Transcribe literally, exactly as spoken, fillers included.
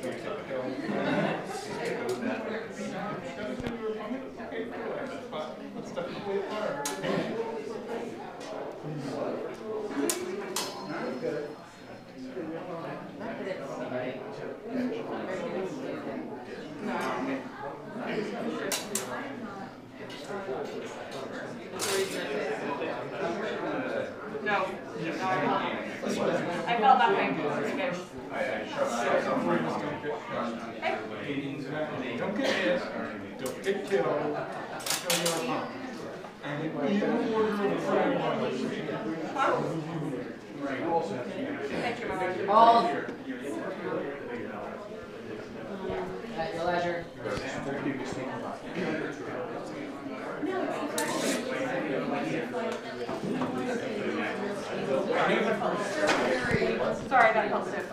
No. I felt that way. Don't get hit. Don't get killed. And even more than Thank you, Mother. Hold. At your leisure. Sorry, I got close to it.